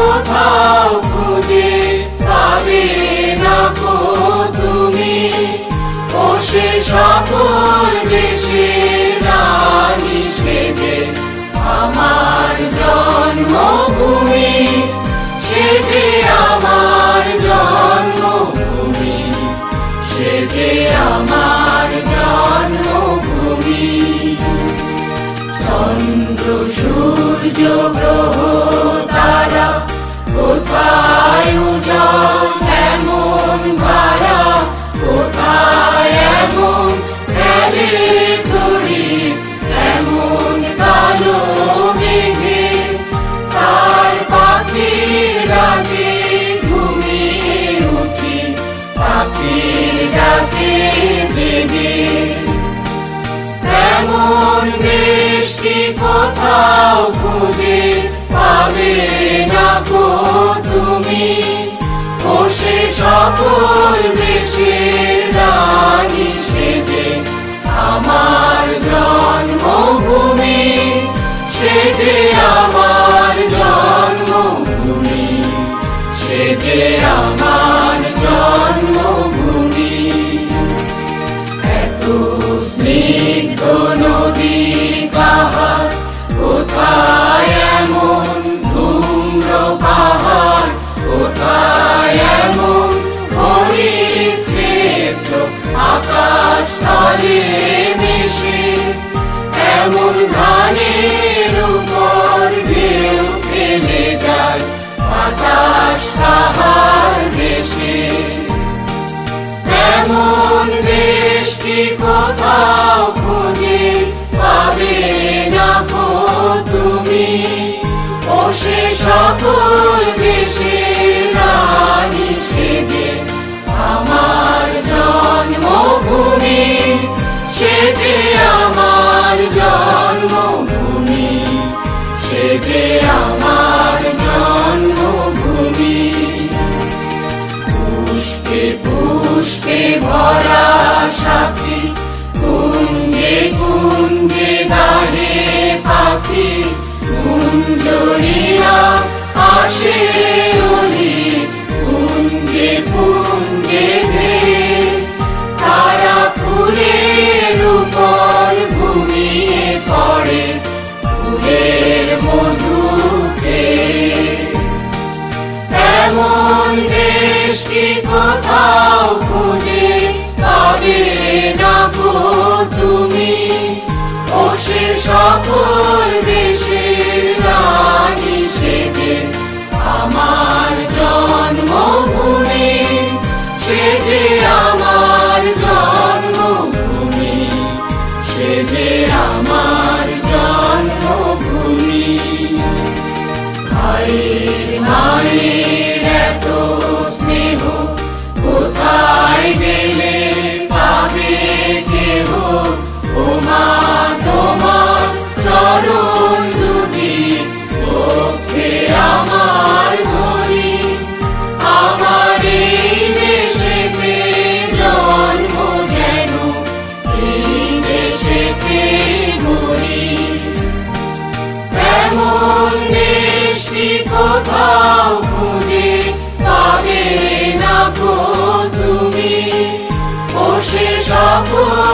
কোথাও খুঁজে পাবে না গো তুমি, ও সে সকল দেশের রানী সেজে আমার জন্মভূমি, সেজে আমার জন্মভূমি, সেজে আমার জন্মভূমি। চন্দ্র সূর্য গ্রহ তারা কোথায় উজ্জ্বল এমন ধারা, কোথায় এমন খেলে তড়িৎ এমন কালো মেঘে, তার পাখির ডাকে ঘুমিয়ে উঠি, পাখির ডাকে জেগে। এমন দেশটি কোথাও খুঁজে পাবে না গো তুমি, ও সে সকল দেশের রানী সেজে আমার জন্মভূমি, সেজে আমার জন্মভূমি, সেজে আমার জন্মভূমি। এত স্নিগ্ধ নদী পাহাড়, কোথায় এমন ধূম্র পাহাড়, কোথায় এমন হরিৎ ক্ষেত্র আকাশ তলে মিশে, এমন ধানের উপর ঢেউ ফেলে যায় বাতাস তাহার দেশে। এমন দেশটি কোথাও খুঁজে পাবে না গো তুমি, ও সে সকল দেশের রানী সেজে আমার জন্মভূমি, সেজে আমার জন্মভূমি, সেজে আমার জন্মভূমি। পুষ্পে পুষ্পে ভরা সাথী, কুঞ্জে কুঞ্জে গাহে পাখি, কুঞ্জরিয়া আসে অলি, কুঞ্জে কুঞ্জে ধেয়ে তারা ফুলের উপর ঘুমিয়ে পড়ে, ফুলের মধুতে। এমন দেশটি কোথাও খুঁজে পাবে না গো তুমি, ও সে সকল দেশের রানী সেজে আমার জন্মভূমি, সেজে আমার জন্মভূমি, সেজে আমার জন্মভূমি। ভাইয়ের মায়ের এত স্নেহ কোথায় গেলে পাবে কেহ, ও মা তোমার চরণ দুটি পক্ষে আমার ধরি, আমার এই দেশেতে জন্ম যেন এই দেশেতে মরি। এমন দেশটি কোথাও খুঁজে পাবে না গো তুমি, ও সে সকল